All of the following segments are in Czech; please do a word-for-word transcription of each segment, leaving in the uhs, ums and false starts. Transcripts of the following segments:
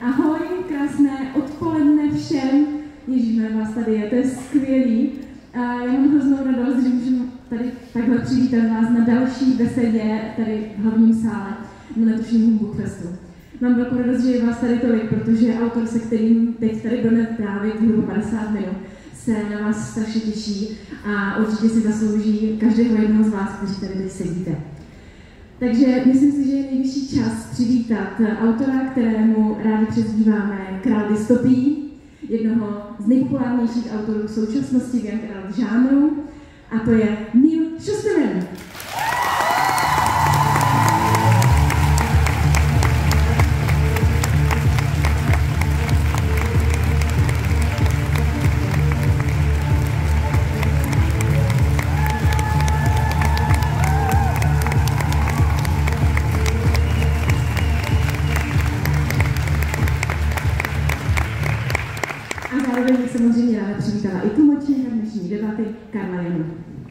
Ahoj, krásné odpoledne všem. Ježíme, vás tady je, to je skvělý. A já mám hroznou radost, že můžu tady takhle přivítat vás na další besedě tady v hlavním sále na letošním Bookfestu. Mám velkou radost, že je vás tady tolik, protože autor, se kterým teď tady budeme trávit zhruba padesát minut, se na vás strašně těší a určitě si zaslouží každého jednoho z vás, kteří tady teď sedíte. Takže myslím si, že je nejvyšší čas přivítat autora, kterému rádi přezdíváme Král dystopií, jednoho z nejpopulárnějších autorů v současnosti v young adult žánru, a to je Neil Shusterman. Samozřejmě ráda přivítala i tlumočníka dnešní debaty Karla Janu.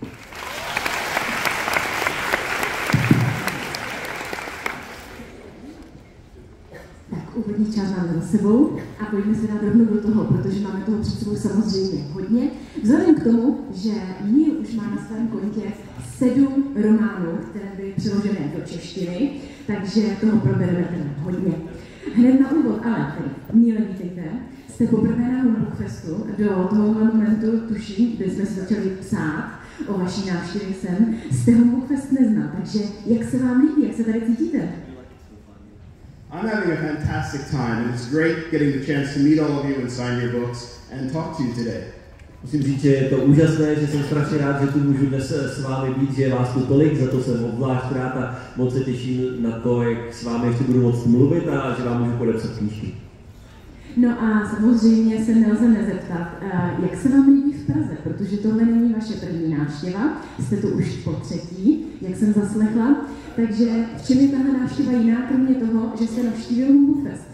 Tak, úvodní část máme za sebou a pojďme se dát rovnou do toho, protože máme toho před sebou samozřejmě hodně. Vzhledem k tomu, že Neil už má na svém kontě sedm románů, které byly přeložené do češtiny, takže toho probereme teda hodně. Hned na úvod, ale tedy, Neile, vítejte. Jste poprvé na Bookfestu, do tohohle momentu tuším, kdy jsme se začali psát o vaší návštěvě sem, jste Bookfest neznal, takže jak se vám líbí, jak se tady cítíte? I'm having a fantastic time and it's great getting the chance to meet all of you and sign your books and talk to you today. Musím říct, že je to úžasné, že jsem strašně rád, že tu můžu dnes s vámi být, že je vás tu tolik, za to jsem obzvlášť rád a moc se těším na to, jak s vámi ještě budu moct mluvit a že vám můžu podepsat knížky. No a samozřejmě se nelze nezeptat, jak se vám líbí v Praze, protože tohle není vaše první návštěva, jste tu už po třetí, jak jsem zaslechla, takže v čem je tahle návštěva jiná, kromě toho, že jste navštívil Bookfest?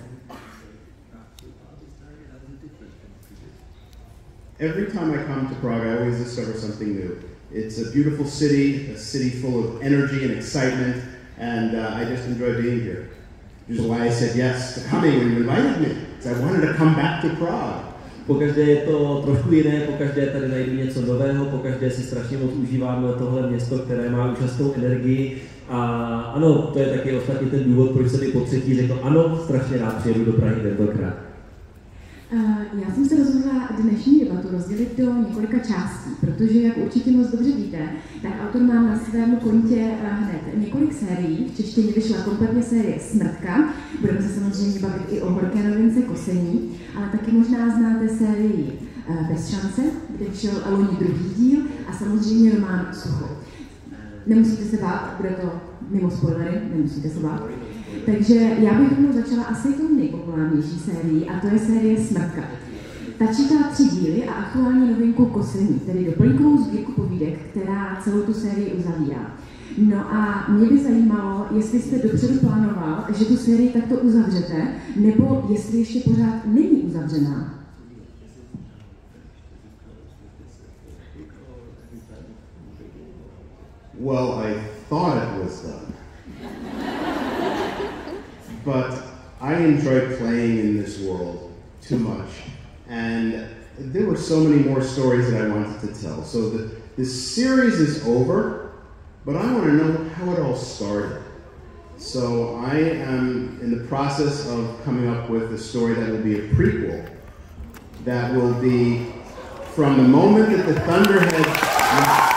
Every time I come to Prague, I always discover something new. It's a beautiful city, a city full of energy and excitement, and uh, I just enjoy being here. Which is why I said yes to coming when you invited me, because I wanted to come back to Prague. Pokaždé je to trošku jiné, pokaždé tady najdu něco nového, pokaždé si strašně moc užívám tohle město, které má úžasnou energii. A ano, to je taky ostatně ten důvod, proč jsem mi po třetí řekl, ano, strašně rád přijedu do Prahy tentokrát. Uh, já jsem se rozhodla dnešní debatu rozdělit do několika částí, protože, jak určitě moc dobře víte, tak autor má na svém kontě hned několik sérií. V češtině vyšla kompletně série Smrtka, budeme se samozřejmě bavit i o horké novince Kosení, ale taky možná znáte sérii uh, Bez šance, kde vyšel loni druhý díl, a samozřejmě román Sucho. Nemusíte se bát, bude to mimo spoilery, nemusíte se bát. Takže já bych rovnou začala asi tou nejpopulárnější sérií, a to je série Smrtka. Ta čítá tři díly a aktuální novinku Kosení, tedy doplňkovou sbírku povídek, která celou tu sérii uzavírá. No a mě by zajímalo, jestli jste dopředu plánoval, že tu sérii takto uzavřete, nebo jestli ještě pořád není uzavřená. Well, I thought it was done. But I enjoy playing in this world too much. And there were so many more stories that I wanted to tell. So the, the series is over, but I want to know how it all started. So I am in the process of coming up with a story that will be a prequel. That will be from the moment that the Thunderhead...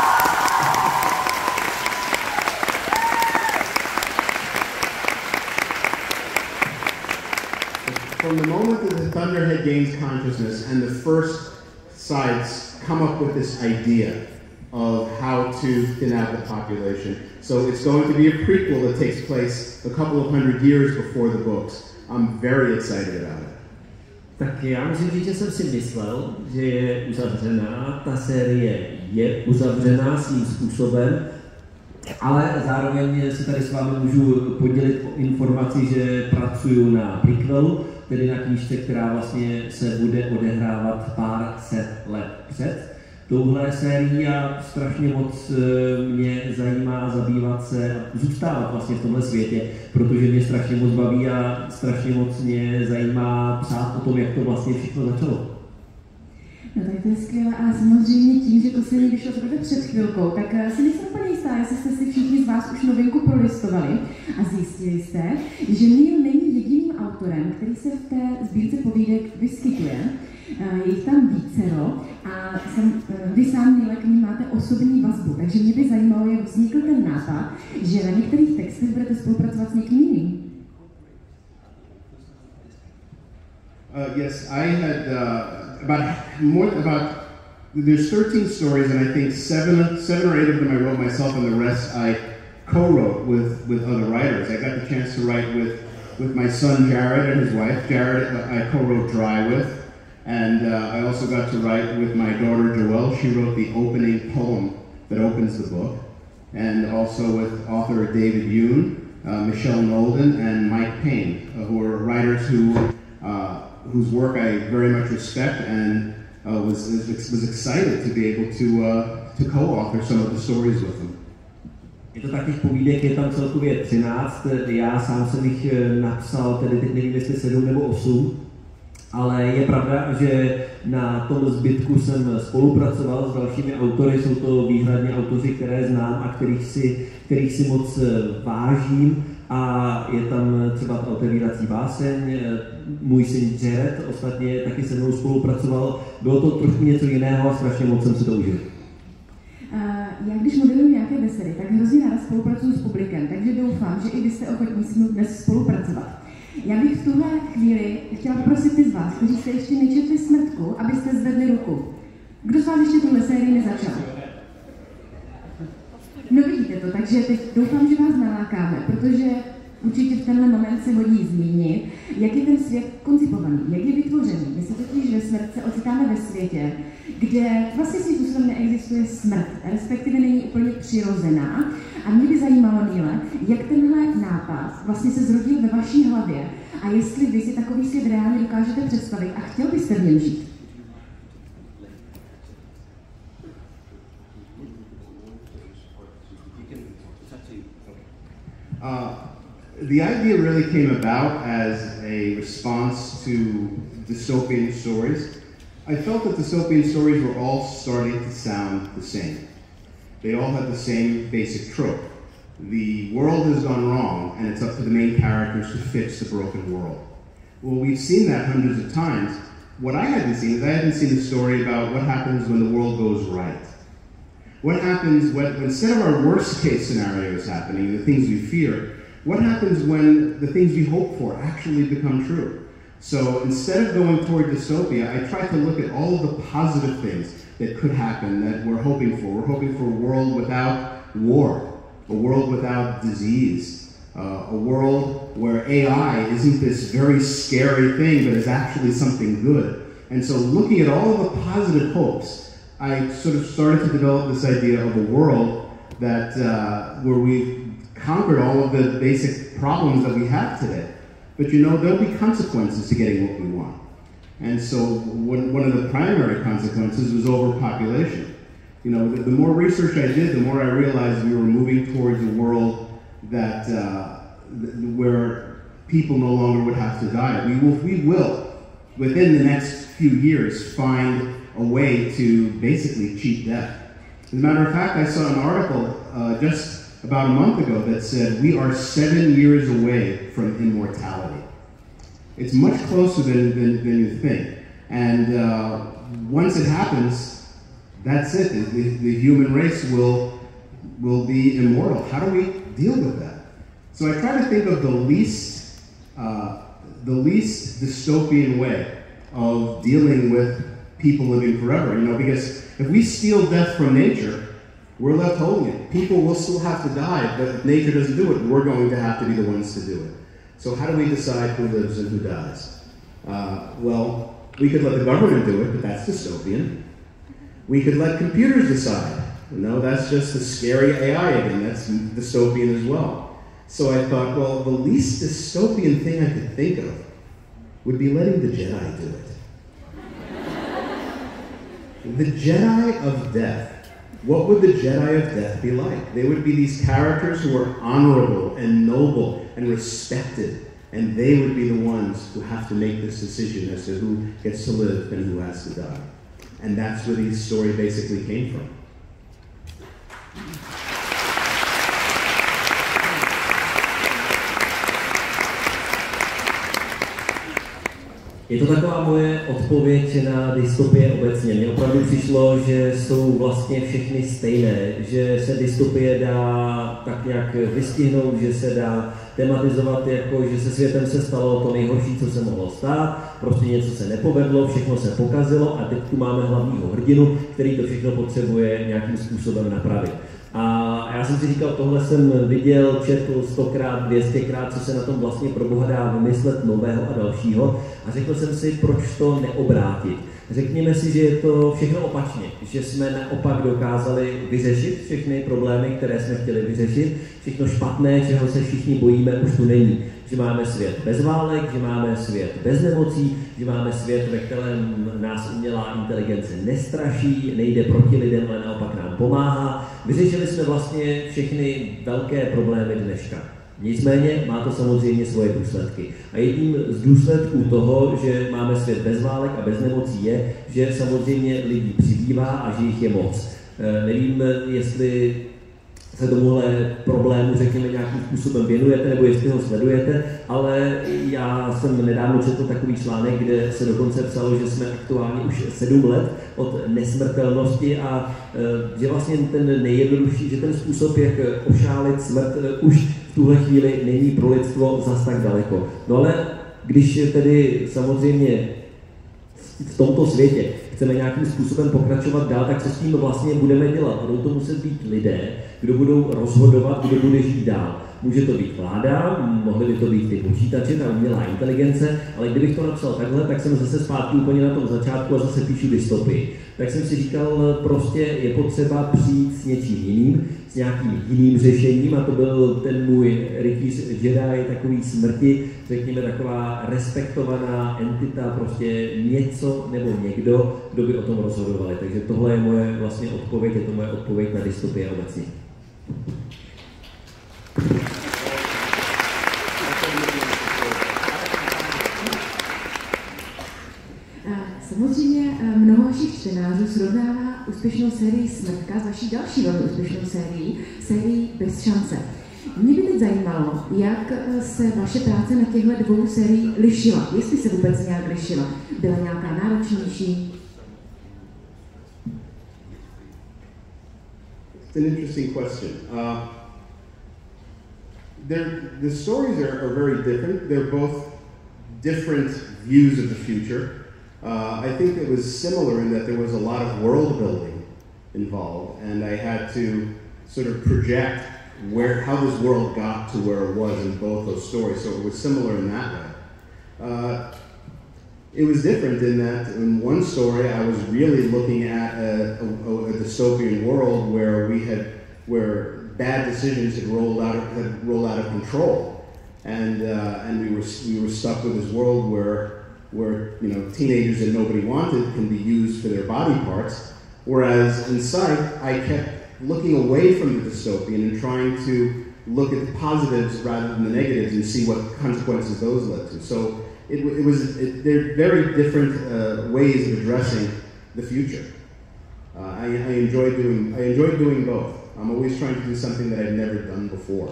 From the moment that the Thunderhead gains consciousness and the first sides come up with this idea of how to thin out the population. So it's going to be a prequel that takes place a couple of hundred years before the books. I'm very excited about it. Tak já musím říct, že jsem si myslel, že je uzavřená, ta série je uzavřená svým způsobem, ale zároveň si tady s vámi můžu podělit o informaci, že pracuju na prequelu, tedy na knížce, která vlastně se bude odehrávat pár set let před. touhle sérií a strašně moc mě zajímá zabývat se a zůstávat vlastně v tomhle světě, protože mě strašně moc baví a strašně moc mě zajímá psát o tom, jak to vlastně všechno začalo. No tak to je skvělé a samozřejmě tím, že to se vyšlo teprve před chvilkou, tak si nejsem úplně jistá, jestli jste si všichni z vás už novinku prolistovali a zjistili jste, že Neil není jediným autorem, který se v té sbírce povídek vyskytuje. Je jich tam vícero a jsem, vy sám, Neile, k ním máte osobní vazbu, takže mě by zajímalo, jak vznikl ten nápad, že na některých textech budete spolupracovat s někým jiným. Uh, yes, I had uh, about more about there's thirteen stories, and I think seven, seven or eight of them I wrote myself, and the rest I co-wrote with with other writers. I got the chance to write with with my son Jared and his wife. Jared, I co-wrote Dry with, and uh, I also got to write with my daughter Joelle. She wrote the opening poem that opens the book, and also with author David Yoon, uh, Michelle Nolden, and Mike Payne, uh, who are writers who. Uh, whose work I very much respect, and uh, was, was excited to be able to, uh, to co-author some of the stories with them. Je to tak, těch povídek je tam celkově třináct, já sám jsem jich napsal, tedy teď nevím, jestli sedm nebo osm, ale je pravda, že na tom zbytku jsem spolupracoval s dalšími autory, jsou to výhradně autoři, které znám a kterých si, kterých si moc vážím. A je tam třeba ta otevírací báseň, můj syn Jared ostatně taky se mnou spolupracoval. Bylo to trošku něco jiného a strašně moc jsem si to užil. Já když modeluju nějaké besedy, tak hrozně ráda spolupracuju s publikem, takže doufám, že i vy jste ochotní s mnou dnes spolupracovat. Já bych v tuhle chvíli chtěla poprosit ty z vás, kteří jste ještě nečetli Smrtku, abyste zvedli ruku. Kdo z vás ještě tuhle sérii nezačal? No vidíte to, takže teď doufám, že vás nalákáme, protože určitě v tenhle moment se hodí zmínit, jak je ten svět koncipovaný, jak je vytvořený. My se totiž ve Smrtce ocitáme ve světě, kde vlastně svým způsobem neexistuje smrt, respektive není úplně přirozená. A mě by zajímalo, Neile, jak tenhle nápad vlastně se zrodil ve vaší hlavě a jestli vy si takový svět reálně dokážete představit a chtěl byste v něm žít. Uh, the idea really came about as a response to dystopian stories. I felt that dystopian stories were all starting to sound the same. They all had the same basic trope. The world has gone wrong, and it's up to the main characters to fix the broken world. Well, we've seen that hundreds of times. What I hadn't seen is I hadn't seen a story about what happens when the world goes right. What happens when, when instead of our worst case scenarios happening, the things we fear, what happens when the things we hope for actually become true? So instead of going toward dystopia, I tried to look at all of the positive things that could happen that we're hoping for. We're hoping for a world without war, a world without disease, uh, a world where A I isn't this very scary thing, but is actually something good. And so looking at all of the positive hopes, I sort of started to develop this idea of a world that uh, where we've conquered all of the basic problems that we have today. But you know, there'll be consequences to getting what we want. And so one, one of the primary consequences was overpopulation. You know, the, the more research I did, the more I realized we were moving towards a world that uh, where people no longer would have to die. We will, we will, within the next few years, find a way to basically cheat death. As a matter of fact, I saw an article uh, just about a month ago that said we are seven years away from immortality. It's much closer than, than, than you think. And uh, once it happens, that's it. The, the human race will, will be immortal. How do we deal with that? So I try to think of the least, uh, the least dystopian way of dealing with people living forever, you know, because if we steal death from nature, we're left holding it. People will still have to die, but if nature doesn't do it, we're going to have to be the ones to do it. So how do we decide who lives and who dies? Uh, well, we could let the government do it, but that's dystopian. We could let computers decide. No, that's just the scary A I again. That's dystopian as well. So I thought, well, the least dystopian thing I could think of would be letting the Jedi do it. The Jedi of Death. What would the Jedi of Death be like? They would be these characters who are honorable and noble and respected, and they would be the ones who have to make this decision as to who gets to live and who has to die. And that's where the story basically came from. Je to taková moje odpověď na dystopie obecně. Mně opravdu přišlo, že jsou vlastně všechny stejné, že se dystopie dá tak nějak vystihnout, že se dá tematizovat jako, že se světem se stalo to nejhorší, co se mohlo stát, prostě něco se nepovedlo, všechno se pokazilo a teď tu máme hlavního hrdinu, který to všechno potřebuje nějakým způsobem napravit. A já jsem si říkal, tohle jsem viděl, četl stokrát, dvěstěkrát, co se na tom vlastně pro Boha dá vymyslet nového a dalšího. A řekl jsem si, proč to neobrátit. Řekněme si, že je to všechno opačně, že jsme naopak dokázali vyřešit všechny problémy, které jsme chtěli vyřešit. Všechno špatné, čeho se všichni bojíme, už tu není. Že máme svět bez válek, že máme svět bez nemocí, že máme svět, ve kterém nás umělá inteligence nestraší, nejde proti lidem, ale naopak nám pomáhá. Vyřešili jsme vlastně všechny velké problémy dneška. Nicméně má to samozřejmě svoje důsledky. A jedním z důsledků toho, že máme svět bez válek a bez nemocí, je, že samozřejmě lidí přibývá a že jich je moc. E, nevím, jestli se tomuhle problému, řekněme, nějakým způsobem věnujete, nebo jestli ho sledujete, ale já jsem nedávno četl takový článek, kde se dokonce psalo, že jsme aktuálně už sedm let od nesmrtelnosti a že vlastně ten nejjednodušší, že ten způsob, jak ošálit smrt, už v tuhle chvíli není pro lidstvo zas tak daleko. No ale když tedy samozřejmě v tomto světě chceme nějakým způsobem pokračovat dál, tak co s tím vlastně budeme dělat? Budou to muset být lidé, kdo budou rozhodovat, kdo bude žít dál. Může to být vláda, mohly by to být ty počítače, ta umělá inteligence, ale kdybych to napsal takhle, tak jsem zase zpátky úplně na tom začátku a zase píšu dystopii. Tak jsem si říkal, prostě je potřeba přijít s něčím jiným, s nějakým jiným řešením a to byl ten můj rytíř Jedi, takový smrti, řekněme taková respektovaná entita, prostě něco nebo někdo, kdo by o tom rozhodovali. Takže tohle je moje vlastně odpověď, je to moje odpověď na dystopie obecně. Samozřejmě mnoho vašich čtenářů srovnává úspěšnou sérii Smrtka s vaší další velmi úspěšnou sérií, sérií Bez šance. Mě by teď zajímalo, jak se vaše práce na těchto dvou sériích lišila, jestli se vůbec nějak lišila. Byla nějaká náročnější? It's an interesting question. Uh, the stories are, are very different. They're both different views of the future. Uh, I think it was similar in that there was a lot of world building involved, and I had to sort of project where how this world got to where it was in both those stories. So it was similar in that way. Uh, it was different in that in one story I was really looking at a, a, a dystopian world where we had where bad decisions had rolled out of, had rolled out of control, and uh, and we were we were stuck with this world where. where you know teenagers that nobody wanted can be used for their body parts, whereas in Psych, I kept looking away from the dystopian and trying to look at the positives rather than the negatives and see what consequences those led to. So it, it was it, they're very different uh, ways of addressing the future. Uh, I, I enjoy doing I enjoy doing both. I'm always trying to do something that I've never done before.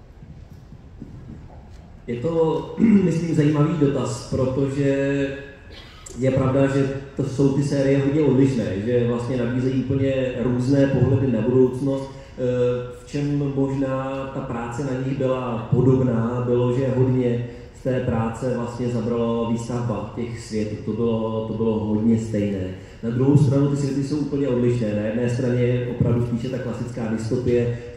Je to, myslím, zajímavý dotaz, protože je pravda, že to jsou ty série hodně odlišné, že vlastně nabízejí úplně různé pohledy na budoucnost, v čem možná ta práce na nich byla podobná, bylo, že hodně z té práce vlastně zabralo výstavba těch světů, to bylo, to bylo hodně stejné. Na druhou stranu ty světy jsou úplně odlišné. Na jedné straně je opravdu spíše ta klasická dystopie,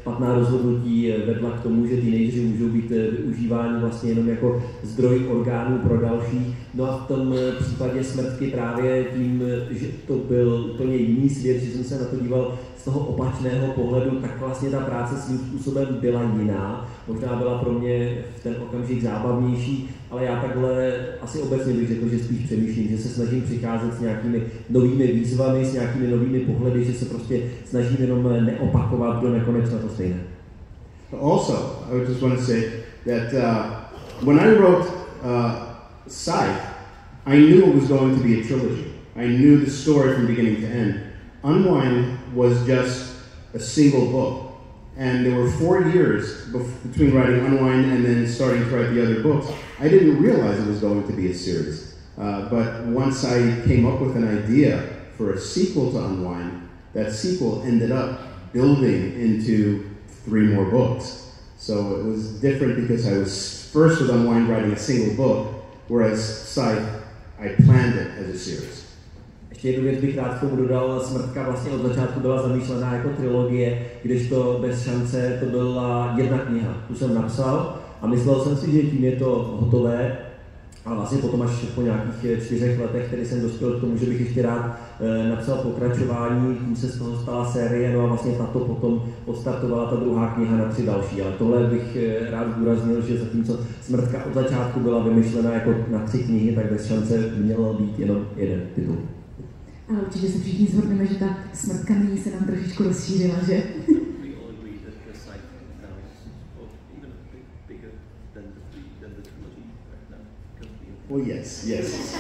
špatná rozhodnutí vedla k tomu, že teenageři můžou být využíváni vlastně jenom jako zdroj orgánů pro další. No a v tom případě Smrtky právě tím, že to byl úplně jiný svět, že jsem se na to díval z toho opačného pohledu, tak vlastně ta práce svým způsobem byla jiná. Možná byla pro mě v ten okamžik zábavnější, ale já takhle asi obecně bych řekl, že spíš přemýšlím, že se snažím přicházet s nějakými novými výzvami, s nějakými novými pohledy, že se prostě snažím jenom neopakovat do nekonečna to stejné. Also, I would just want to say that uh, when I wrote uh, Scythe, I knew it was going to be a trilogy. I knew the story from beginning to end. Unwind was just a single book. And there were four years between writing Unwind and then starting to write the other books. I didn't realize it was going to be a series. Uh, but once I came up with an idea for a sequel to Unwind, that sequel ended up building into three more books. So it was different because I was first with Unwind writing a single book, whereas Scythe, I planned it as a series. Ještě jednu věc bych rád k tomu dodal, Smrtka vlastně od začátku byla zamýšlená jako trilogie, kdežto Bez šance to byla jedna kniha. Tu jsem napsal a myslel jsem si, že tím je to hotové. A vlastně potom až po nějakých čtyřech letech, který jsem dospěl k tomu, že bych ještě rád e, napsal pokračování, tím se z toho stala série, no a vlastně tato potom odstartovala ta druhá kniha na tři další. Ale tohle bych e, rád zdůraznil, že zatímco Smrtka od začátku byla vymyšlená jako na tři knihy, tak Bez šance měl být jenom jeden titul. Ale určitě se všichni shodneme, že ta Smrtka nyní se nám trošičku rozšířila, že? Well, yes, yes.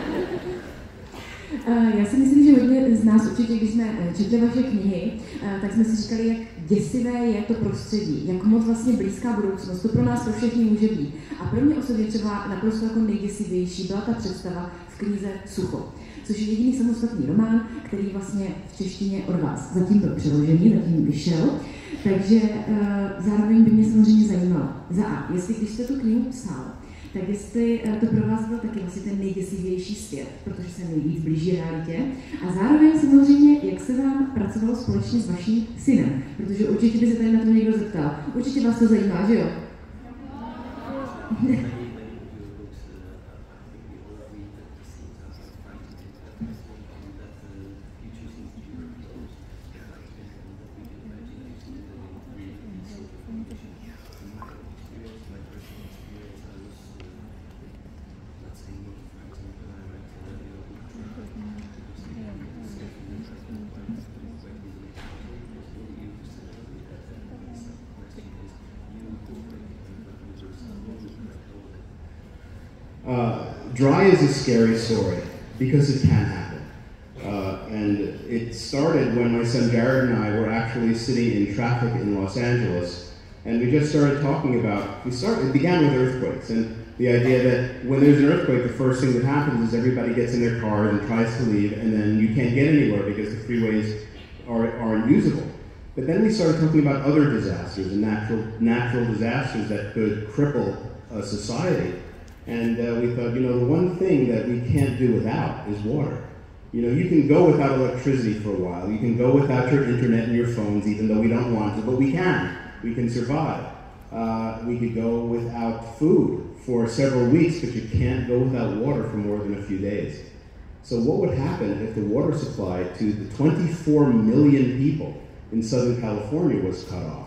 Já si myslím, že hodně z nás určitě, když jsme četli vaše knihy, tak jsme si říkali, jak děsivé je to prostředí, jak moc vlastně blízká budoucnost to pro nás pro všechny může být. A pro mě osobně třeba naprosto jako nejděsivější byla ta představa v knize Sucho, což je jediný samostatný román, který vlastně v češtině od vás zatím byl přeložený, zatím vyšel. Takže uh, zároveň by mě samozřejmě zajímalo, za A, jestli když jste tu knihu psal, tak jestli to pro vás byl taky vlastně ten nejděsivější svět, protože se nejvíc blíží realitě. A zároveň samozřejmě, jak se vám pracovalo společně s vaším synem, protože určitě by se tady na to někdo zeptal. Určitě vás to zajímá, že jo? Uh, Dry is a scary story because it can happen. Uh, and it started when my son Jared and I were actually sitting in traffic in Los Angeles, and we just started talking about, we started, it began with earthquakes, and the idea that when there's an earthquake, the first thing that happens is everybody gets in their cars and tries to leave, and then you can't get anywhere because the freeways are, are unusable. But then we started talking about other disasters and natural, natural disasters that could cripple a society. And uh, we thought, you know, the one thing that we can't do without is water. You know, you can go without electricity for a while. You can go without your internet and your phones, even though we don't want to, but we can. We can survive. Uh, we could go without food for several weeks, but you can't go without water for more than a few days. So what would happen if the water supply to the twenty-four million people in Southern California was cut off?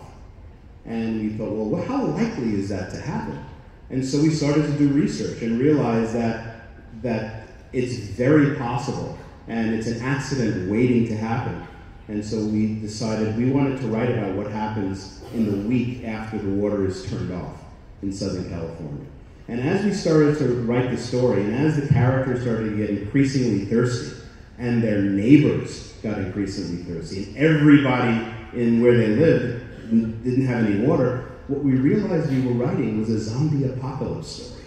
And we thought, well, how likely is that to happen? And so we started to do research and realized that, that it's very possible and it's an accident waiting to happen. And so we decided we wanted to write about what happens in the week after the water is turned off in Southern California. And as we started to write the story, and as the characters started to get increasingly thirsty, and their neighbors got increasingly thirsty, and everybody in where they lived didn't have any water, what we realized we were writing was a zombie apocalypse story.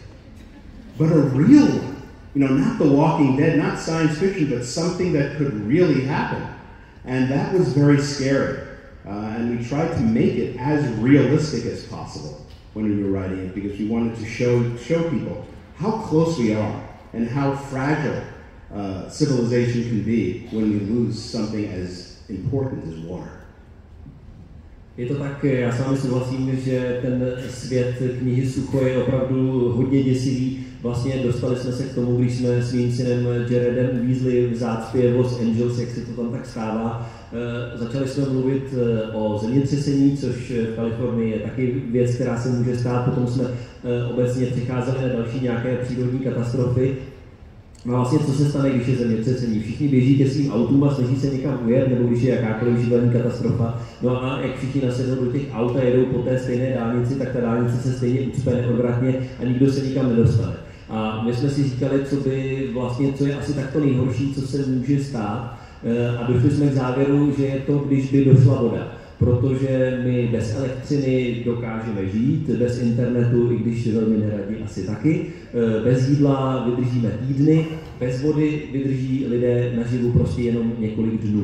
But a real one. You know, not The Walking Dead, not science fiction, but something that could really happen. And that was very scary. Uh, and we tried to make it as realistic as possible when we were writing it, because we wanted to show, show people how close we are and how fragile uh, civilization can be when we lose something as important as water. Je to tak, já s vámi souhlasím, že ten svět knihy Sucho je opravdu hodně děsivý. Vlastně dostali jsme se k tomu, když jsme s mým synem Jaredem uvízli v zácpě v Los Angeles, jak se to tam tak stává. E, začali jsme mluvit o zemětřesení, což v Kalifornii je taky věc, která se může stát. Potom jsme e, obecně přecházeli na další nějaké přírodní katastrofy. No a vlastně, co se stane, když je zemětřesení? Všichni běží ke svým autům a snaží se někam ujet, nebo když je jakákoliv živelní katastrofa. No a jak všichni nasednou do těch aut a jedou po té stejné dálnici, tak ta dálnice se stejně ucpe neodvratně a nikdo se nikam nedostane. A my jsme si říkali, co by vlastně, co je asi takto nejhorší, co se může stát. A došli jsme k závěru, že je to, když by došla voda. Protože my bez elektřiny dokážeme žít, bez internetu, i když velmi neradi asi taky, bez jídla vydržíme týdny, bez vody vydrží lidé naživu prostě jenom několik dnů.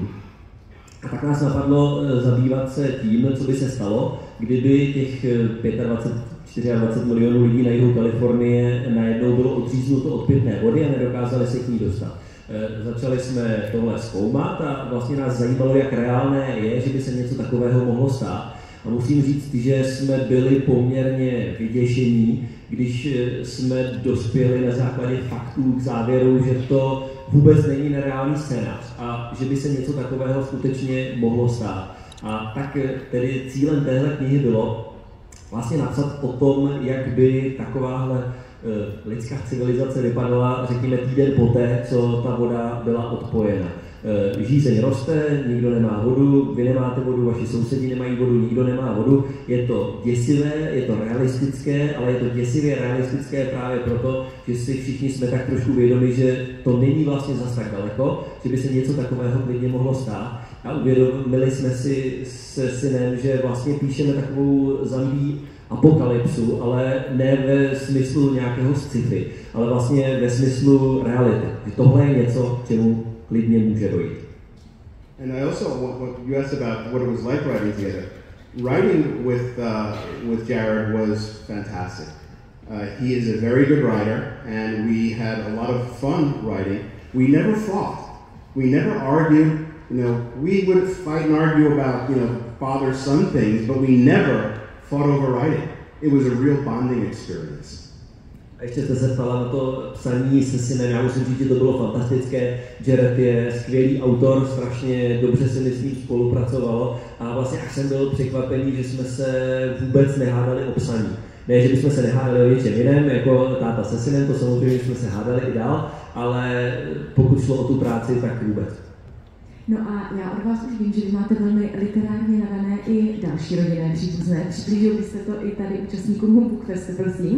A tak nás napadlo zabývat se tím, co by se stalo, kdyby těch dvacet pět, dvacet čtyři milionů lidí na jihu Kalifornie najednou bylo odříznuto od pitné vody a nedokázali se k ní dostat. Začali jsme tohle zkoumat a vlastně nás zajímalo, jak reálné je, že by se něco takového mohlo stát. A musím říct, že jsme byli poměrně vyděšení, když jsme dospěli na základě faktů k závěru, že to vůbec není nereálný scénář a že by se něco takového skutečně mohlo stát. A tak tedy cílem téhle knihy bylo vlastně napsat o tom, jak by takováhle lidská civilizace vypadala, řekněme, týden poté, co ta voda byla odpojena. Žízeň roste, nikdo nemá vodu, vy nemáte vodu, vaši sousedi nemají vodu, nikdo nemá vodu. Je to děsivé, je to realistické, ale je to děsivě realistické právě proto, že si všichni jsme tak trošku vědomi, že to není vlastně zas tak daleko, že by se něco takového klidně mohlo stát. A uvědomili jsme si se synem, že vlastně píšeme takovou zombie apokalypsu, ale ne ve smyslu nějakého sci-fi, ale vlastně ve smyslu reality. Že tohle je něco, k čemu klidně může dojít. And I also, what, what you asked about what it was like writing together. Writing with uh, with Jared was fantastic. Uh, he is a very good writer, and we had a lot of fun writing. We never fought. We never argued. You know, we would fight and argue about, you know, father-son things, but we never fought over writing. It was a real bonding experience. A ještě jste se ptala na to psaní se synem, já musím říct, že to bylo fantastické. Jared je skvělý autor, strašně dobře se mi s ním spolupracovalo a vlastně až jsem byl překvapený, že jsme se vůbec nehádali o psaní. Ne, že bychom se nehádali o něčem jiném, jako táta se synem, to samozřejmě jsme se hádali i dál, ale pokud šlo o tu práci, tak vůbec. No a já od vás už vím, že vy máte velmi literárně nadané i další rodinné příbuzné. Přiblížil byste to i tady účastníkům Humbug Festu, prosím?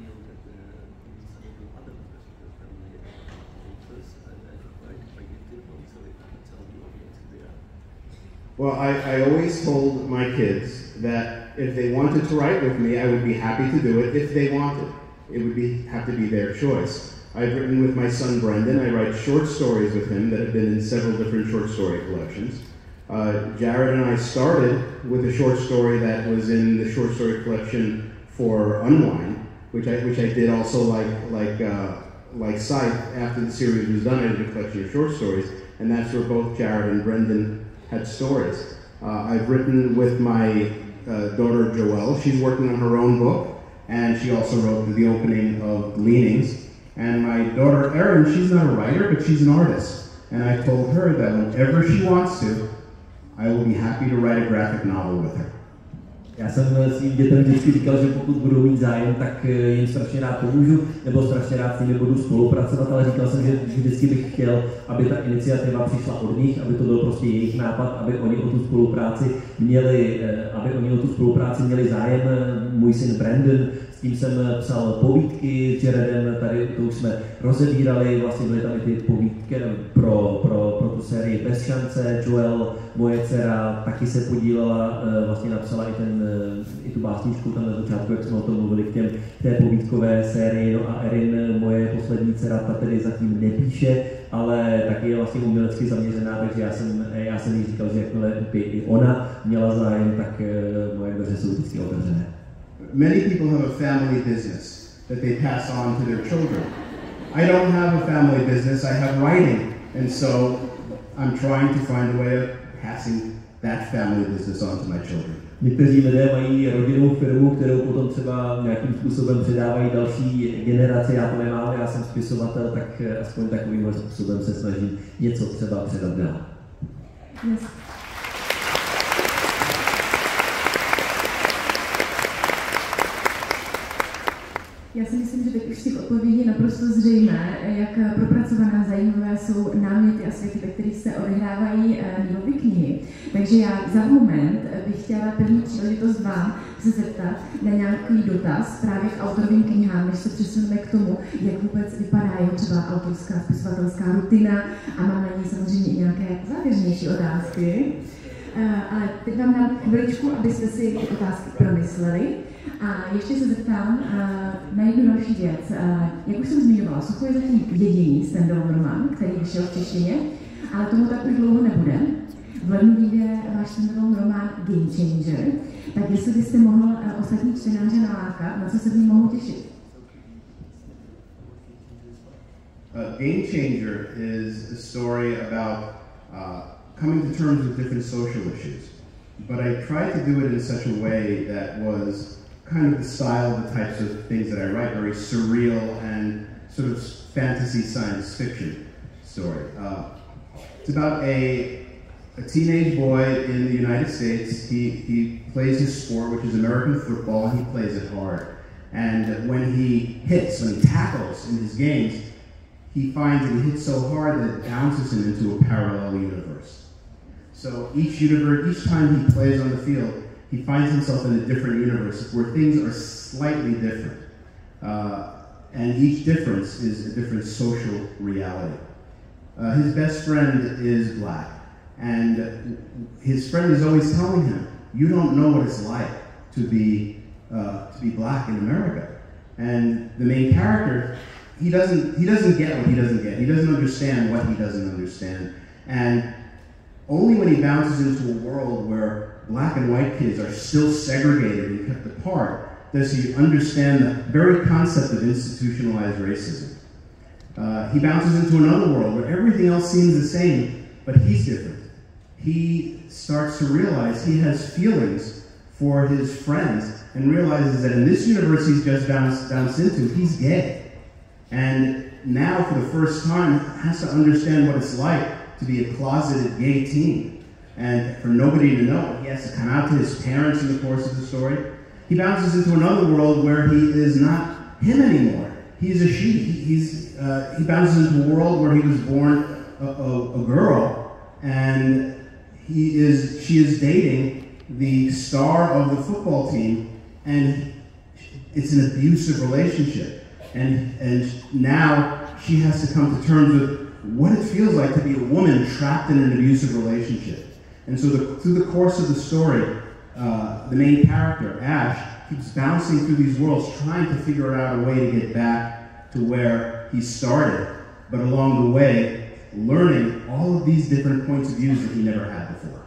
Well, I, I always told my kids that if they wanted to write with me, I would be happy to do it if they wanted. It would be, have to be their choice. I've written with my son Brendan. I write short stories with him that have been in several different short story collections. Uh, Jared and I started with a short story that was in the short story collection for Unwind, which I which I did also like like uh, like Scythe. After the series was done, I did a collection of short stories, and that's where both Jared and Brendan had stories. Uh, I've written with my uh, daughter Joelle. She's working on her own book, and she also wrote the opening of Gleanings. And my daughter Erin, she's not a writer, but she's an artist. And I told her that whenever she wants to, I will be happy to write a graphic novel with her. Já jsem svým dětem vždycky říkal, že pokud budou mít zájem, tak jim strašně rád pomůžu, nebo strašně rád s nimi budu spolupracovat, ale říkal jsem, že vždycky bych chtěl, aby ta iniciativa přišla od nich, aby to byl prostě jejich nápad, aby oni o tu spolupráci měli, aby oni o tu spolupráci měli zájem. Můj syn Brandon, s tím jsem psal povídky s Jaredem, tady to už jsme rozebírali, vlastně byly tam i ty povídky pro, pro, pro tu sérii Bez šance. Joel, moje dcera, taky se podílela, vlastně napsala i, ten, i tu básničku tam na začátku, jak jsme o tom mluvili, k těm té povídkové sérii. No a Erin, moje poslední dcera, ta tedy zatím nepíše, ale taky je vlastně umělecky zaměřená, takže já jsem, já jsem jí říkal, že jakmile by i ona měla zájem, tak moje dveře jsou vždycky otevřené. Many people have a family business that they pass on to their children. I don't have a family business, I have writing. And so I'm trying to find a way of passing that family business on to my children. Někteří lidé mají rodinnou firmu, kterou potom třeba nějakým způsobem předávají další generaci. Já to nemám, já jsem spisovatel, tak aspoň takovým způsobem se snažím něco třeba předat dál. Yes. Já si myslím, že teď už z těch odpovědí je naprosto zřejmé, jak propracované zajímavé jsou náměty a světy, ve kterých se odehrávají Neillovy knihy. Takže já za moment bych chtěla první příležitost vám se zeptat na nějaký dotaz právě k autorovým knihám, než se přesuneme k tomu, jak vůbec vypadá jeho třeba autorská spisovatelská rutina a mám na ní samozřejmě i nějaké závěrnější otázky. Ale teď vám dám chviličku, abyste si ty otázky promysleli. A ještě se zeptám uh, na jednu další věc. Uh, jak už jsem zmiňovala, Sucho je zatím jediný standalone román, který vyšel v češtině, ale tomu tak už dlouho nebude. V lednu vyjde váš standalone román Game Changer, tak jestli byste mohl uh, ostatní čtenáře nalákat, na co se v ní mohou těšit? Uh, Game Changer is a story about uh, coming to terms with different social issues, but I tried to do it in such a way that was kind of the style of the types of things that I write, very surreal and sort of fantasy science fiction story. Uh, it's about a, a teenage boy in the United States. He, he plays his sport, which is American football. He plays it hard. And when he hits, when he tackles in his games, he finds that he hits so hard that it bounces him into a parallel universe. So each universe, each time he plays on the field, he finds himself in a different universe where things are slightly different. Uh, and each difference is a different social reality. Uh, his best friend is black, and his friend is always telling him, you don't know what it's like to be, uh, to be black in America. And the main character, he doesn't, he doesn't get what he doesn't get. He doesn't understand what he doesn't understand. And only when he bounces into a world where black and white kids are still segregated and kept apart does he understand the very concept of institutionalized racism. Uh, he bounces into another world where everything else seems the same, but he's different. He starts to realize he has feelings for his friends and realizes that in this universe he's just bounced, bounced into, he's gay. And now for the first time has to understand what it's like to be a closeted gay teen. And for nobody to know, he has to come out to his parents in the course of the story. He bounces into another world where he is not him anymore. He's a she. He, he's, uh, he bounces into a world where he was born a, a, a girl, and he is, she is dating the star of the football team, and it's an abusive relationship. And, and now she has to come to terms with what it feels like to be a woman trapped in an abusive relationship. And so the, through the course of the story, uh, the main character, Ash, keeps bouncing through these worlds, trying to figure out a way to get back to where he started, but along the way, learning all of these different points of views that he never had before.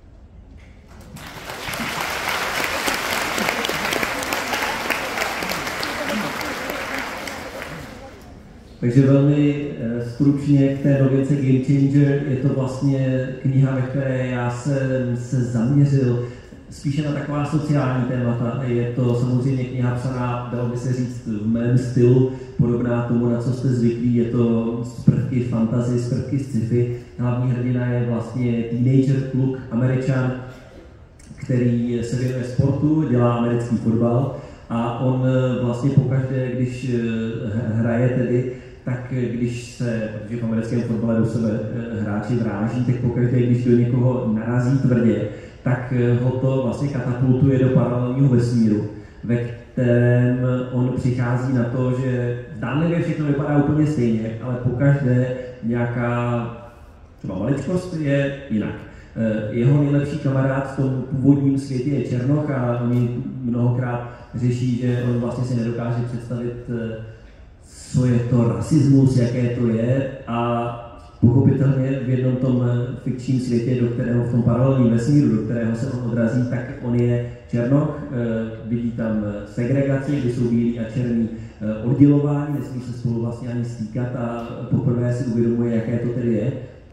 Takže velmi uh, stručně k té novince Game Changer, je to vlastně kniha, ve které já jsem se zaměřil spíše na taková sociální témata. Je to samozřejmě kniha psaná, dalo by se říct, v mém stylu, podobná tomu, na co jste zvyklí. Je to z prvky fantasy, z prvky sci-fi. Hlavní hrdina je vlastně teenager, kluk, Američan, který se věnuje sportu, dělá americký fotbal a on vlastně pokaždé, když hraje tedy, tak když se, protože v americkém fotbale do sebe hráči vráží, tak pokaždé, když do někoho narazí tvrdě, tak ho to vlastně katapultuje do paralelního vesmíru, ve kterém on přichází na to, že zdánlivě všechno vypadá úplně stejně, ale pokaždé nějaká třeba maličkost je jinak. Jeho nejlepší kamarád v tom původním světě je Černoch a oni mnohokrát řeší, že on vlastně si nedokáže představit, co je to rasismus, jaké to je, a pochopitelně v jednom tom fikčním světě, do kterého v tom paralelním vesmíru, do kterého se on odrazí, tak on je Černoch, vidí tam segregaci, kdy jsou bílí a černí oddělování, nesmí se spolu vlastně ani stýkat a poprvé si uvědomuje, jaké to tedy je.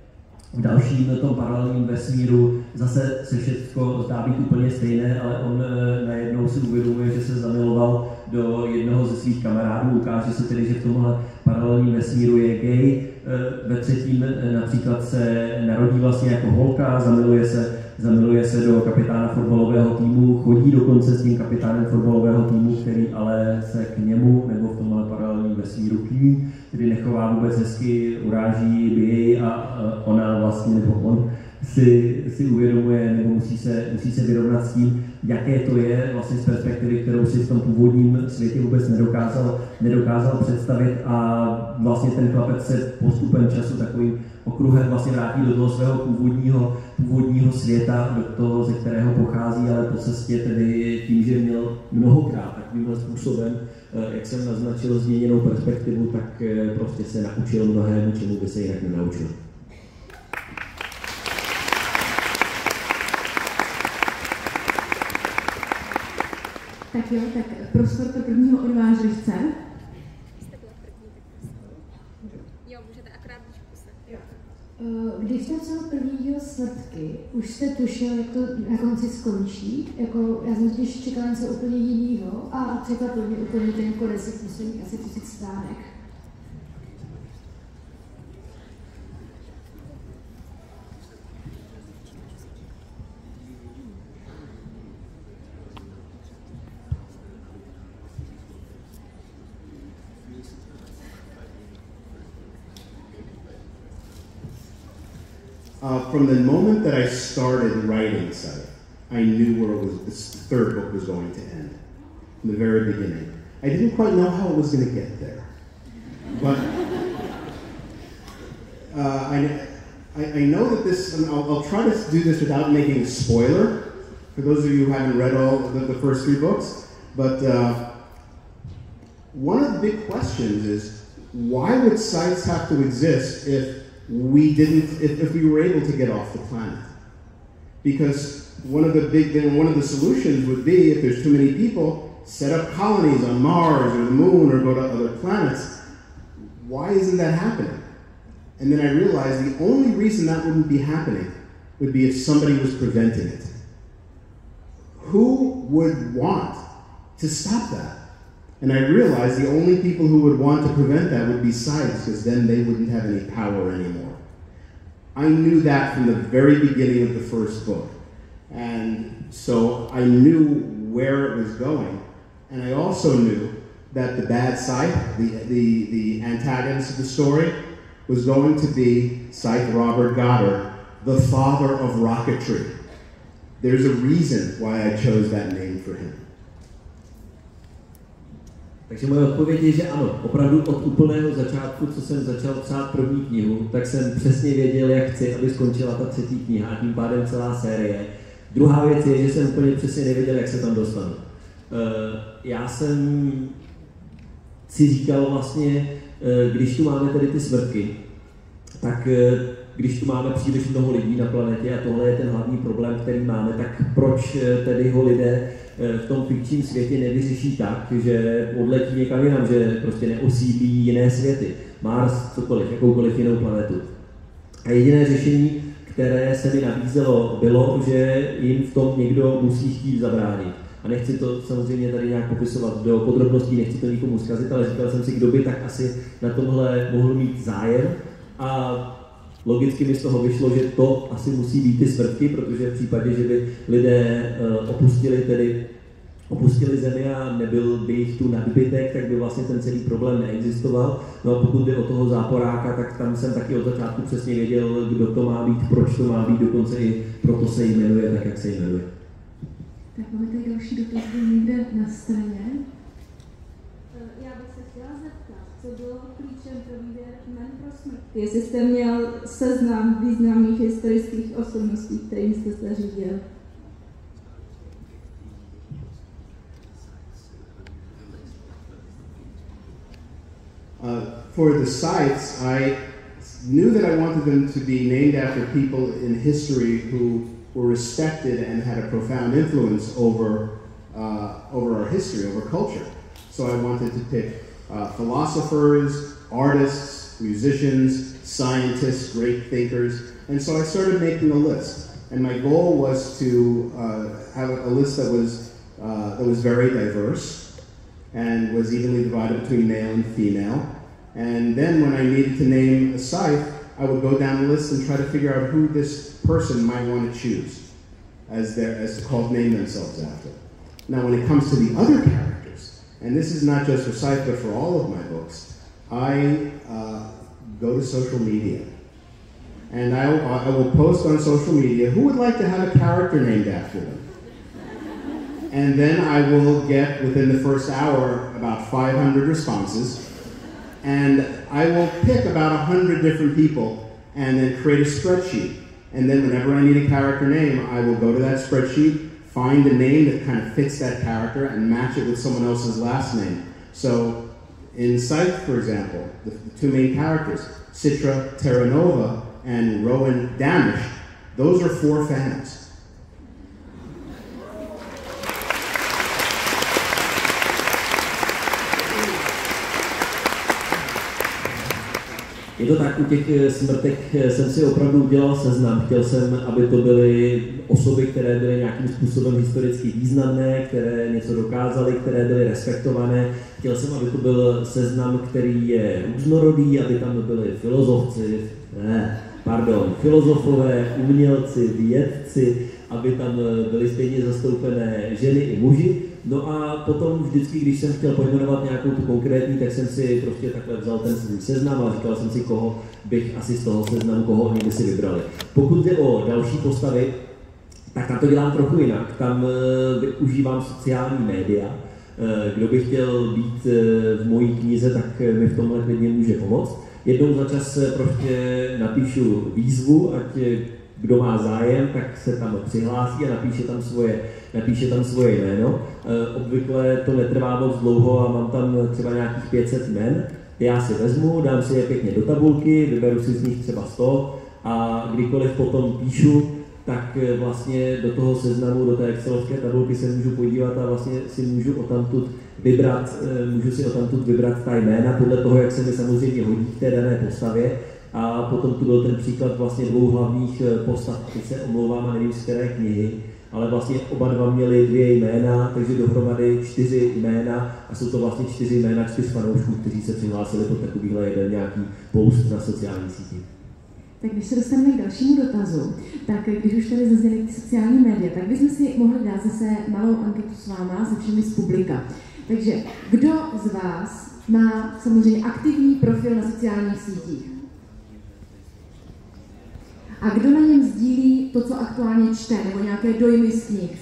v dalším tom paralelním vesmíru zase se všechno zdá být úplně stejné, ale on najednou si uvědomuje, že se zamiloval do jednoho ze svých kamarádů, ukáže se tedy, že v tomhle paralelním vesmíru je gay, ve třetím například se narodí vlastně jako holka, zamiluje se, zamiluje se do kapitána fotbalového týmu, chodí dokonce s tím kapitánem fotbalového týmu, který ale se k němu nebo v tomhle paralelním vesmíru k ní, tedy nechová vůbec hezky, uráží jej a ona vlastně, nebo on si, si uvědomuje nebo musí se, musí se vyrovnat s tím, jaké to je vlastně z perspektivy, kterou si v tom původním světě vůbec nedokázal, nedokázal představit a vlastně ten chlapec se postupem času takovým okruhem vlastně vrátí do toho svého původního, původního světa, do toho, ze kterého pochází, ale po cestě tedy tím, že měl mnohokrát takovýmhle způsobem, jak jsem naznačil, změněnou perspektivu, tak prostě se naučil mnohému, čemu by se jinak nenaučil. Tak jo, tak prostor pro prvního odvážlivce. Jo, můžete akorát pustit. Když jste psal první díl Smrtky, už jste tušil, jak to na konci skončí? Jako, já jsem totiž čekala něco úplně jinýho a překvapil mě úplně ten konec, jak posledních asi tisíc stránek. Uh, from the moment that I started writing Scythe, I knew where it was, this third book was going to end, from the very beginning. I didn't quite know how it was going to get there, but uh, I, I, I know that this, and I'll, I'll try to do this without making a spoiler, for those of you who haven't read all the, the first three books, but uh, one of the big questions is, why would Scythes have to exist if we didn't, if, if we were able to get off the planet? Because one of the big, then one of the solutions would be, if there's too many people, set up colonies on Mars or the Moon or go to other planets. Why isn't that happening? And then I realized the only reason that wouldn't be happening would be if somebody was preventing it. Who would want to stop that? And I realized the only people who would want to prevent that would be Scythes, because then they wouldn't have any power anymore. I knew that from the very beginning of the first book. And so I knew where it was going. And I also knew that the bad Scythe, the, the, the antagonist of the story, was going to be Scythe Robert Goddard, the father of rocketry. There's a reason why I chose that name for him. Takže moje odpověď je, že ano, opravdu od úplného začátku, co jsem začal psát první knihu, tak jsem přesně věděl, jak chci, aby skončila ta třetí kniha a tím pádem celá série. Druhá věc je, že jsem úplně přesně nevěděl, jak se tam dostanu. Já jsem si říkal vlastně, když tu máme tedy ty smrtky, tak když tu máme příliš mnoho lidí na planetě a tohle je ten hlavní problém, který máme, tak proč tedy ho lidé v tom fikčním světě nevyřeší tak, že odletí někam jinam, že prostě neosídlí jiné světy, Mars, cokoliv, jakoukoliv jinou planetu. A jediné řešení, které se mi nabízelo, bylo, že jim v tom někdo musí chtít zabránit. A nechci to samozřejmě tady nějak popisovat do podrobností, nechci to nikomu zkazit, ale říkal jsem si, kdo by tak asi na tomhle mohl mít zájem. A logicky mi z toho vyšlo, že to asi musí být ty smrtky, protože v případě, že by lidé uh, opustili tedy opustili zemi a nebyl by jich tu nadbytek, tak by vlastně ten celý problém neexistoval. No a pokud by o toho záporáka, tak tam jsem taky od začátku přesně věděl, kdo to má být, proč to má být, dokonce i proto se jmenuje tak, jak se jmenuje. Tak máme tady další dotaz někde na straně. Já bych se chtěla zeptat, co bylo klíčem pro výběr jmen pro smrtky? Jestli jste měl seznam významných historických osobností, kterým jste se řídil? Uh, for the Scythes, I knew that I wanted them to be named after people in history who were respected and had a profound influence over, uh, over our history, over culture. So I wanted to pick uh, philosophers, artists, musicians, scientists, great thinkers, And so I started making a list. And my goal was to uh, have a list that was, uh, that was very diverse and was evenly divided between male and female. And then when I needed to name a scythe, I would go down the list and try to figure out who this person might want to choose as, their, as to call name themselves after. Now when it comes to the other characters, and this is not just for Scythe but for all of my books, I uh, go to social media. And I, I will post on social media, who would like to have a character named after them? And then I will get, within the first hour, about five hundred responses. And I will pick about one hundred different people and then create a spreadsheet. And then whenever I need a character name, I will go to that spreadsheet, find a name that kind of fits that character, and match it with someone else's last name. So in Scythe, for example, the, the two main characters, Citra Terranova and Rowan Damish, those are four fans. Je to tak, u těch smrtek jsem si opravdu udělal seznam. Chtěl jsem, aby to byly osoby, které byly nějakým způsobem historicky významné, které něco dokázaly, které byly respektované. Chtěl jsem, aby to byl seznam, který je různorodý, aby tam byli filozofci, ne, pardon, filozofové, umělci, vědci, aby tam byly stejně zastoupené ženy i muži. No a potom vždycky, když jsem chtěl pojmenovat nějakou tu konkrétní, tak jsem si prostě takhle vzal ten svůj seznam a říkal jsem si, koho bych asi z toho seznamu, koho oni by si vybrali. Pokud jde o další postavy, tak tam to dělám trochu jinak. Tam využívám sociální média. Kdo by chtěl být v mojí knize, tak mi v tomhle klidně může pomoct. Jednou za čas prostě napíšu výzvu, ať kdo má zájem, tak se tam přihlásí a napíše tam svoje, napíše tam svoje jméno. Obvykle to netrvá moc dlouho a mám tam třeba nějakých pět set jmen. Já si vezmu, dám si je pěkně do tabulky, vyberu si z nich třeba sto a kdykoliv potom píšu, tak vlastně do toho seznamu, do té excelovské tabulky se můžu podívat a vlastně si můžu odtamtud vybrat, můžu si odtamtud vybrat ta jména podle toho, jak se mi samozřejmě hodí k té dané postavě. A potom tu byl ten příklad vlastně dvou hlavních postav, teď se omlouvám a nevím z které knihy, ale vlastně oba dva měli dvě jména, takže dohromady čtyři jména a jsou to vlastně čtyři jména čtyř fanoušků, kteří se přihlásili pod takovýhle jeden nějaký post na sociální síti. Tak když se dostaneme k dalšímu dotazu, tak když už tady zazněly ty sociální média, tak bychom si mohli dát zase malou anketu s váma, se všemi z publika. Takže kdo z vás má samozřejmě aktivní profil na sociálních sítích? A kdo na něm sdílí to, co aktuálně čte, nebo nějaké dojmy z knih?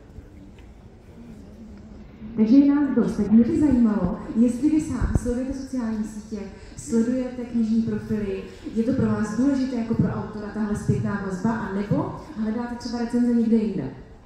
Takže je nás dost. Tak mě by zajímalo, jestli vy sám sledujete sociální sítě, sledujete knižní profily, je to pro vás důležité jako pro autora tahle zpětná vazba, anebo hledáte třeba recenze někde jinde?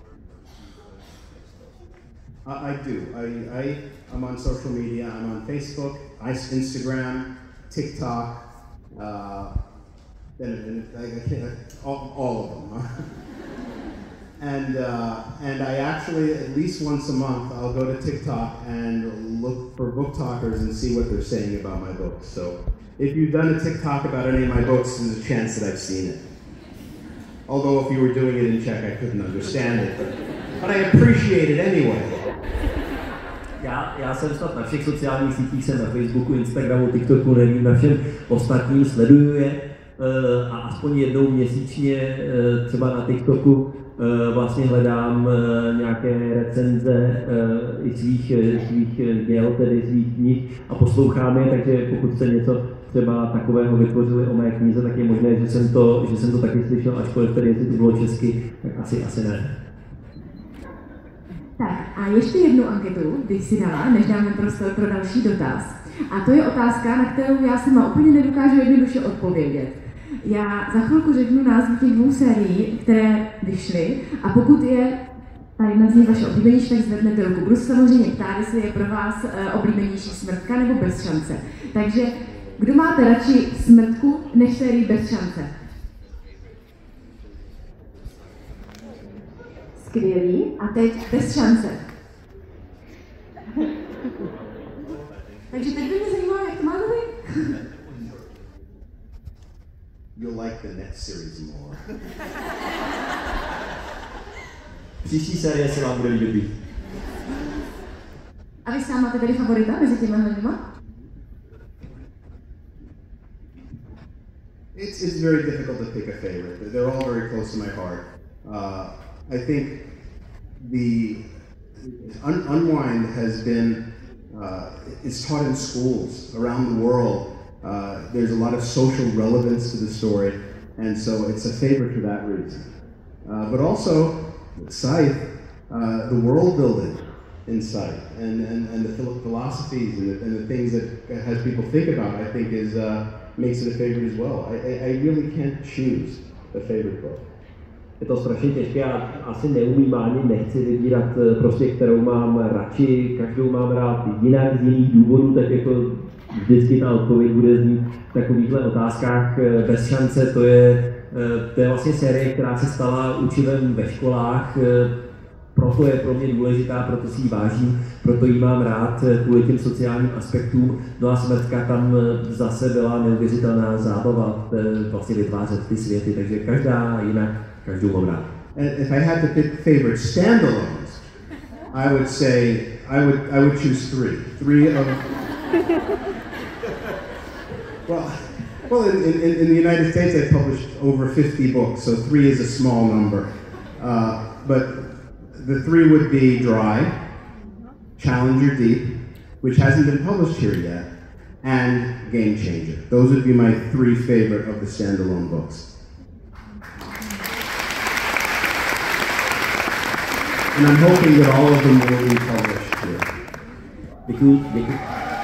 Uh, I do. I, I, I'm on social media. I'm on Facebook, Instagram, TikTok, uh, and, and I, I can't, all, all of them. and, uh, and I actually, at least once a month, I'll go to TikTok and look for book talkers and see what they're saying about my books. So if you've done a TikTok about any of my books, there's a chance that I've seen it. Although if you were doing it in Czech, I couldn't understand it. But, but I appreciate it anyway. Já, já jsem snad na všech sociálních sítích, jsem na Facebooku, Instagramu, TikToku, nevím, na všem ostatním, sleduju je a aspoň jednou měsíčně třeba na TikToku vlastně hledám nějaké recenze i svých, svých děl, tedy svých knih a poslouchám je, takže pokud se něco třeba takového vytvořili o mé knize, tak je možné, že jsem to, že jsem to taky slyšel, ačkoliv tedy jestli to bylo česky, tak asi, asi ne. Tak a ještě jednu anketu bych si dala, než dáme prostor pro další dotaz. A to je otázka, na kterou já sama úplně nedokážu jednoduše odpovědět. Já za chvilku řeknu názvy těch dvou sérií, které vyšly, a pokud je ta jedna z nich vaše oblíbenější, tak zvednete ruku. Budu samozřejmě ptát, jestli je pro vás oblíbenější Smrtka nebo Bez šance. Takže kdo máte radši Smrtku než sérii Bez šance? Skvělý. A teď Bez šance. Takže teď by mě zajímalo, jak to máte vy? you'll like the next series more. Příští série se vám bude líbit víc. A vy sám máte tady favorita mezi těma hledima? It's, it's very difficult to pick a favorite. They're all very close to my heart. Uh, I think the un- Unwind has been, uh, it's taught in schools around the world. Uh, there's a lot of social relevance to the story, and so it's a favorite for that reason. Uh, but also, Scythe, uh, the world building in Scythe, and, and, and the philosophies and the, and the things that has people think about, I think is uh, makes it a favorite as well. I, I, I really can't choose a favorite book. Je to strašně těžké, já asi neumím ani nechci vybírat prostě, kterou mám radši, každou mám rád jinak z jiných důvodů, tak jako vždycky ta odpověď bude znít v takovýchhle otázkách bez šance. To je, to je vlastně série, která se stala učivem ve školách, proto je pro mě důležitá, proto si ji vážím, proto ji mám rád kvůli těm sociálním aspektům. No a Smrtka tam zase byla neuvěřitelná zábava vlastně vytvářet ty světy, takže každá jinak, každou mám rád. And if I had to pick favorite standalones, I would say I would I would choose three. Three of well, well in, in, in the United States I published over fifty books, so three is a small number. Uh, but the three would be Dry, Challenger Deep, which hasn't been published here yet, and Game Changer. Those would be my three favorite of the standalone books. And I'm hoping that all of them will be published here. Děkuji, děkuji.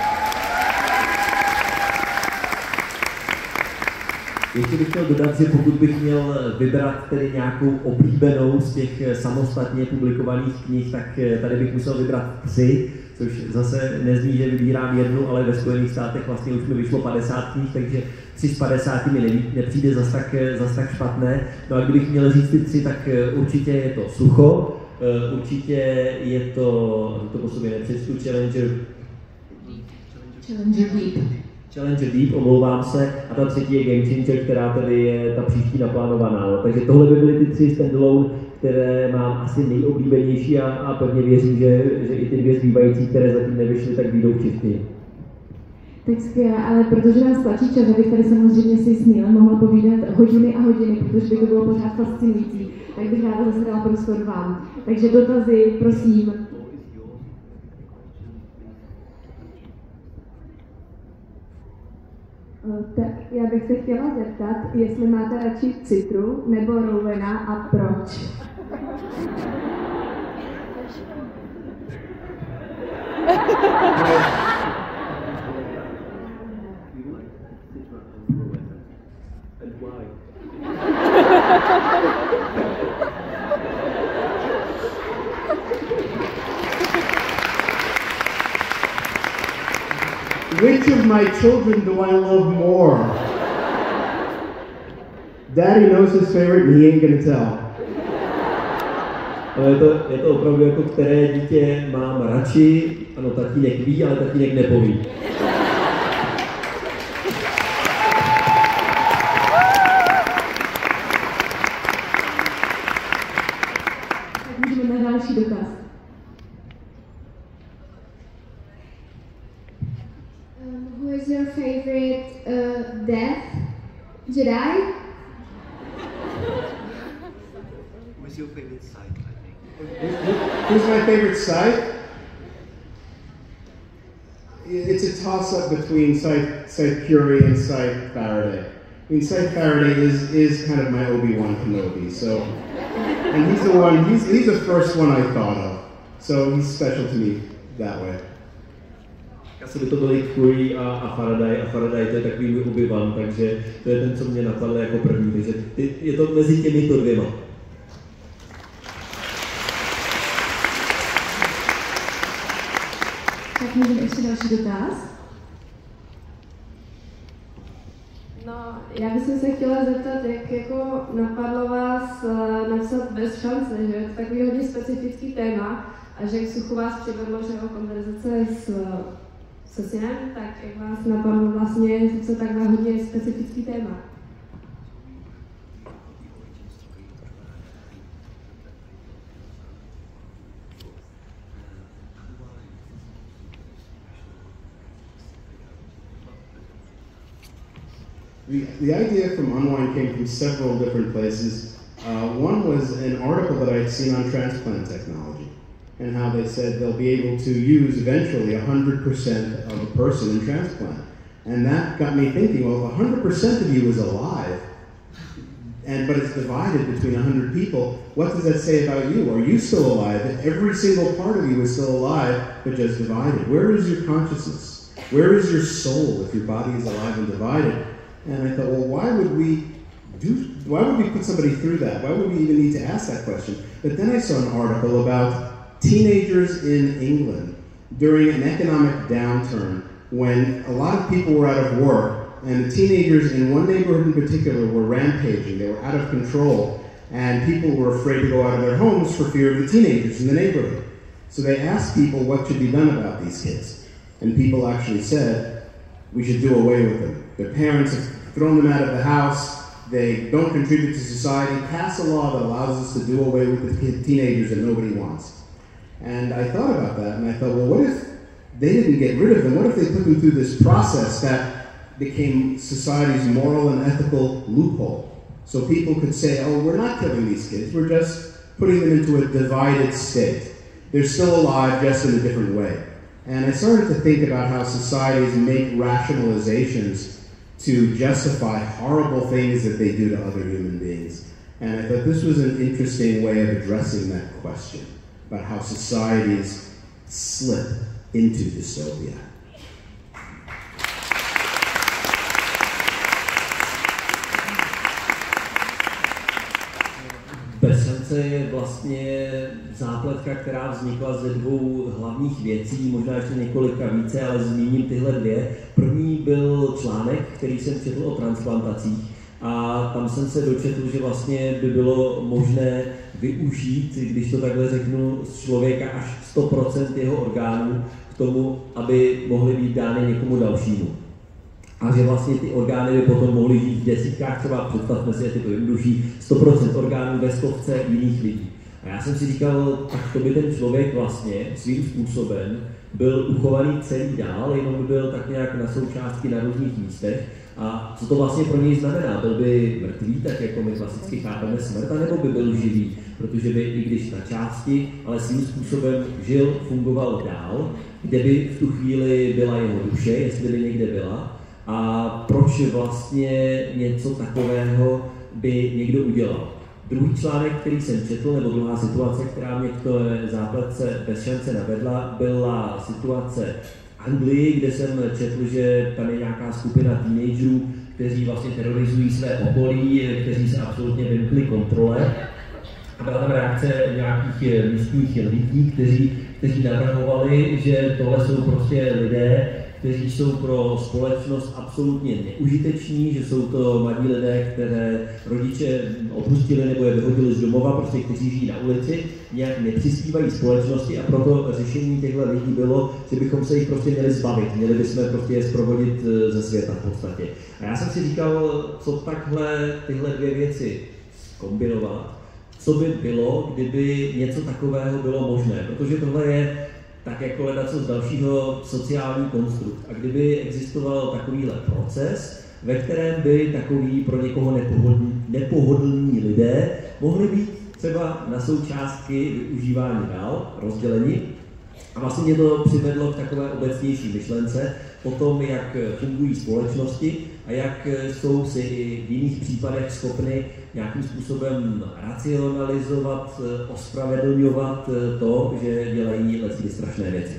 Ještě bych chtěl dodat, že pokud bych měl vybrat tedy nějakou oblíbenou z těch samostatně publikovaných knih, tak tady bych musel vybrat tři, což zase nezní, že vybírám jednu, ale ve Spojených státech vlastně už mi vyšlo padesát knih, takže tři z padesáti mi ne, nepřijde zas tak, zas tak špatné. No a kdybych měl říct ty tři, tak určitě je to Sucho, určitě je to, to po sobě nepřečtu, Challenger, Challenger Deep. Challenger Deep, omlouvám se, a ta třetí je Game Changer, která tedy je ta příští naplánovaná. No. Takže tohle by byly ty tři standalone, které mám asi nejoblíbenější a, a pevně věřím, že, že i ty dvě zbývající, které zatím nevyšly, tak vyjdou v češtině. Tak skvěle, ale protože nás tlačí čas, abych tady samozřejmě si s Neilem mohla povídat hodiny a hodiny, protože by to bylo pořád fascinující, tak bych ráda zase dala prostor vám. Takže dotazy, prosím. Tak já bych se chtěla zeptat, jestli máte radši Citru nebo Rowena a proč? Which of my children do I love more? Daddy knows his favorite and he ain't gonna tell. Ale je to, je to opravdu jako které dítě mám radši, ano, tatínek ví, ale tatínek nepoví. Tak můžeme na další dotaz. Who is your favorite uh, Death Jedi? Who's your favorite side, I think? Who's my favorite Scythe? It's a toss-up between Scythe, Scythe Curie and Scythe Faraday. I mean, Scythe Faraday is, is kind of my Obi-Wan Kenobi, so... And he's the one, he's, he's the first one I thought of, so he's special to me that way. Asi by to byly Curie a, a Faraday, a Faraday to je takový můj Obi-Wan, takže to je ten, co mě napadl jako první, takže ty, je to mezi těmito dvěma. Tak můžeme ještě další dotaz. No, já bych se chtěla zeptat, jak jako napadlo vás uh, napsat Bez šance, že je to takový hodně specifický téma a že k Suchu vás přivedlo, že o konverzace s, se synem, tak jak vás napadlo vlastně se takhle hodně specifický téma? the, the idea from Unwind came from several different places. Uh, one was an article that I had seen on transplant technology and how they said they'll be able to use eventually one hundred percent of a person in transplant. And that got me thinking, well, if one hundred percent of you is alive, and but it's divided between one hundred people, what does that say about you? Are you still alive? If every single part of you is still alive, but just divided, where is your consciousness? Where is your soul if your body is alive and divided? And I thought, well, why would we do, why would we put somebody through that? Why would we even need to ask that question? But then I saw an article about teenagers in England during an economic downturn when a lot of people were out of work, and the teenagers in one neighborhood in particular were rampaging. They were out of control, and people were afraid to go out of their homes for fear of the teenagers in the neighborhood. So they asked people what should be done about these kids. And people actually said, we should do away with them. Their parents have thrown them out of the house. They don't contribute to society. Pass a law that allows us to do away with the teenagers that nobody wants. And I thought about that, and I thought, well, what if they didn't get rid of them? What if they put them through this process that became society's moral and ethical loophole? So people could say, oh, we're not killing these kids, we're just putting them into a divided state. They're still alive, just in a different way. And I started to think about how societies make rationalizations to justify horrible things that they do to other human beings. And I thought this was an interesting way of addressing that question, about how societies slip into dystopia. Bez šance je vlastně zápletka, která vznikla ze dvou hlavních věcí, možná ještě několika více, ale zmíním tyhle dvě. První byl článek, který jsem četl o transplantacích, a tam jsem se dočetl, že vlastně by bylo možné využít, když to takhle řeknu, z člověka až sto procent jeho orgánů k tomu, aby mohly být dány někomu dalšímu. A že vlastně ty orgány by potom mohly žít v desítkách, třeba představme si, jak je to jednodušší, sto procent orgánů ve stovce jiných lidí. A já jsem si říkal, tak to by ten člověk vlastně svým způsobem byl uchovaný celý dál, jenom by byl tak nějak na součástky na různých místech. A co to vlastně pro něj znamená? Byl by mrtvý, tak jako my klasicky chápeme smrt, nebo by byl živý? Protože by, i když na části, ale svým způsobem žil, fungoval dál, kde by v tu chvíli byla jeho duše, jestli by někde byla, a proč vlastně něco takového by někdo udělal. Druhý článek, který jsem četl, nebo druhá situace, která mě k té zápletce bez šance navedla, byla situace v Anglii, kde jsem četl, že tam je nějaká skupina teenagerů, kteří vlastně terorizují své okolí, kteří se absolutně vymkli kontrole. A byla tam reakce nějakých místních lidí, kteří, kteří navrhovali, že tohle jsou prostě lidé, kteří jsou pro společnost absolutně neužiteční, že jsou to mladí lidé, které rodiče opustili nebo je vyhodili z domova, prostě kteří žijí na ulici, nějak nepřispívají společnosti, a proto řešení těchto lidí bylo, že bychom se jich prostě měli zbavit, měli bychom prostě je zprovodit ze světa v podstatě. A já jsem si říkal, co takhle tyhle dvě věci kombinovat, co by bylo, kdyby něco takového bylo možné, protože tohle je tak jako ledaco z dalšího sociální konstrukt. A kdyby existoval takovýhle proces, ve kterém by takový pro někoho nepohodlní, nepohodlní lidé mohli být třeba na součástky využívání dál, rozděleni. A vlastně mě to přivedlo k takové obecnější myšlence o tom, jak fungují společnosti a jak jsou si i v jiných případech schopny nějakým způsobem racionalizovat, ospravedlňovat to, že dělají leckdy strašné věci.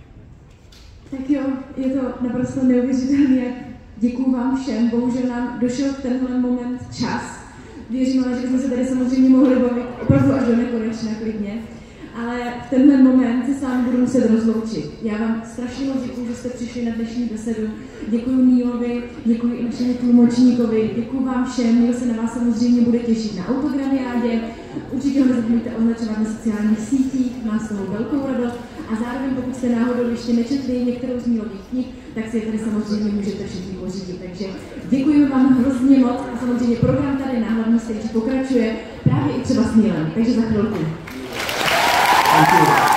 Tak jo, je to naprosto neuvěřitelné. Děkuju vám všem. Bohužel nám došel v tenhle moment čas. Věřím, ale že jsme se tady samozřejmě mohli bavit opravdu až do nekonečna klidně. Ale v tenhle moment se s vámi budu muset rozloučit. Já vám strašně moc děkuji, že jste přišli na dnešní besedu. Děkuji Nealovi, děkuji i našemu tlumočníkovi, děkuji vám všem. Neal se na vás samozřejmě bude těšit na autogramiádě. Určitě ho nezapomeňte označovat na sociálních sítích, má z toho velkou radost. A zároveň, pokud jste náhodou ještě nečetli některou z Nealových knih, tak si je tady samozřejmě můžete všichni pořídit. Takže děkuji vám hrozně moc a samozřejmě program tady na hlavní stage pokračuje právě i třeba s Nealem. Takže za chvilku. Thank you.